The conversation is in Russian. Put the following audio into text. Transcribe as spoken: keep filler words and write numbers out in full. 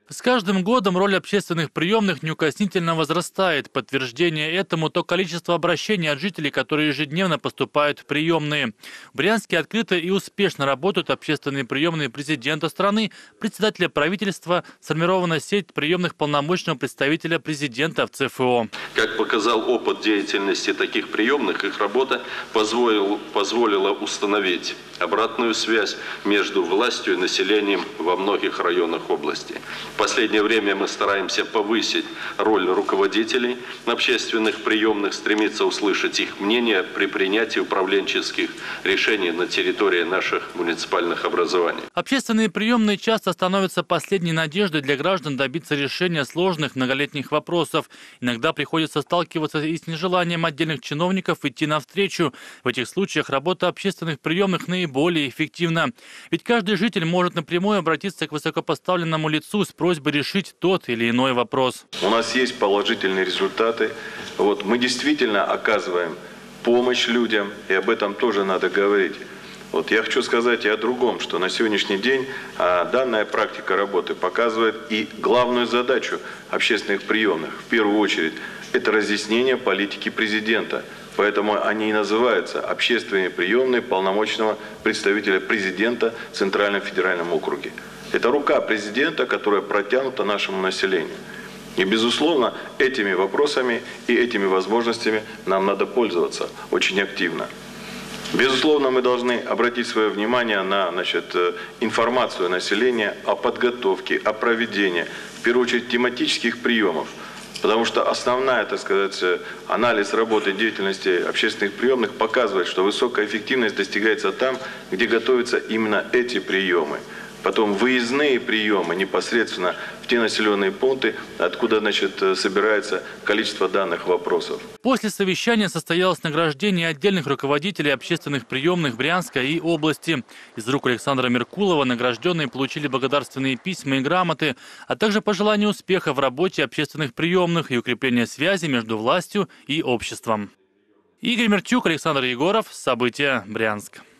С каждым годом роль общественных приемных неукоснительно возрастает. Подтверждение этому то количество обращений от жителей, которые ежедневно поступают в приемные. В Брянске открыто и успешно работают общественные приемные президента страны, председателя правительства, сформирована сеть приемных полномочного представителя президента в ЦФО. Как показал опыт деятельности таких приемных, их работа позволила, позволила установить обратную связь между властью и населением во многих районах области. В последнее время мы стараемся повысить роль руководителей общественных приемных, стремиться услышать их мнение при принятии управленческих решений на территории наших муниципальных образований. Общественные приемные часто становятся последней надеждой для граждан добиться решения сложных многолетних вопросов. Иногда приходится сталкиваться и с нежеланием отдельных чиновников идти навстречу. В этих случаях работа общественных приемных наиболее эффективна. Ведь каждый житель может напрямую обратиться к высокопоставленному лицу с просьбой решить тот или иной вопрос. У нас есть положительные результаты. Вот, мы действительно оказываем помощь людям, и об этом тоже надо говорить. Вот, я хочу сказать и о другом, что на сегодняшний день а, данная практика работы показывает и главную задачу общественных приемных. В первую очередь, это разъяснение политики президента. Поэтому они и называются общественные приемные полномочного представителя президента в Центральном федеральном округе. Это рука президента, которая протянута нашему населению. И, безусловно, этими вопросами и этими возможностями нам надо пользоваться очень активно. Безусловно, мы должны обратить свое внимание на, значит, информацию населения о подготовке, о проведении, в первую очередь, тематических приемов. Потому что основная, так сказать, анализ работы деятельности общественных приемных показывает, что высокая эффективность достигается там, где готовятся именно эти приемы. Потом выездные приемы непосредственно в те населенные пункты, откуда, значит, собирается количество данных вопросов. После совещания состоялось награждение отдельных руководителей общественных приемных Брянска и области. Из рук Александра Меркулова награжденные получили благодарственные письма и грамоты, а также пожелания успеха в работе общественных приемных и укрепления связи между властью и обществом. Игорь Мерчук, Александр Егоров. События. Брянск.